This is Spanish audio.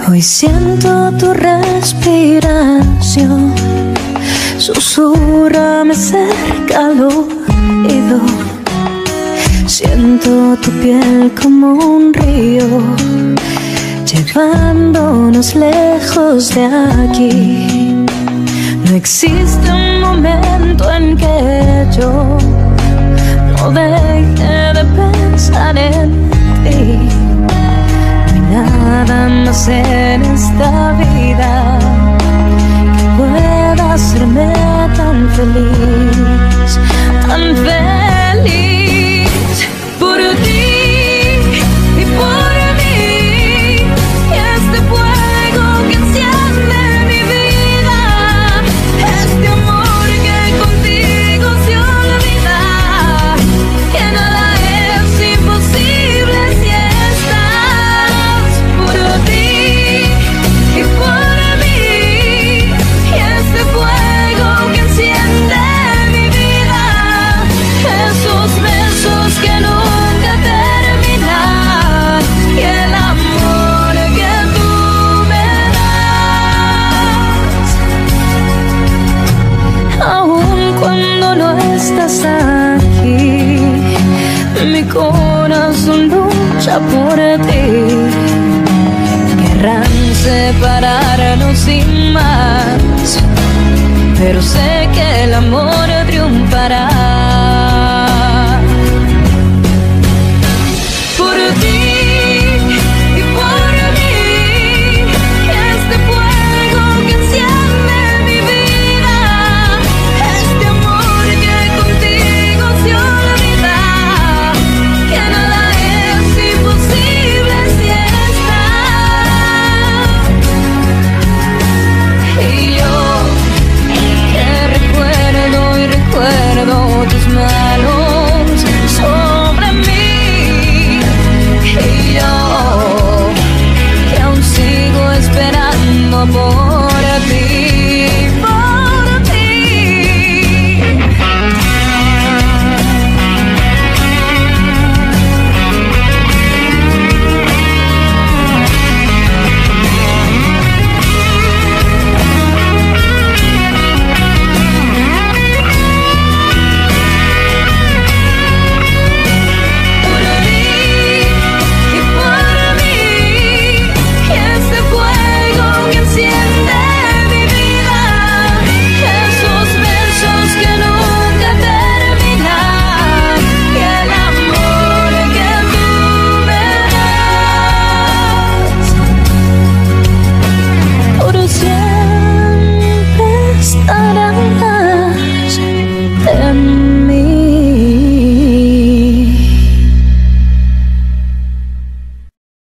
Hoy siento tu respiración, susurrame cerca al oído. Siento tu piel como un río, llevándonos lejos de aquí. No existe un momento en que yo no deje de pensar en ti. No hay nada más en esta vida que pueda hacerme tan feliz, tan feliz. Por ti y por mí, y este fuego que enciende mi vida, este amor que contigo se olvida, que nada es imposible si estás. Por ti y por mí, y este fuego que enciende mi vida, esos besos que nunca terminan, y el amor que tú me das. Aun cuando no estás aquí, mi corazón lucha por ti. Querrán separarnos sin más, pero sé que el amor triunfará.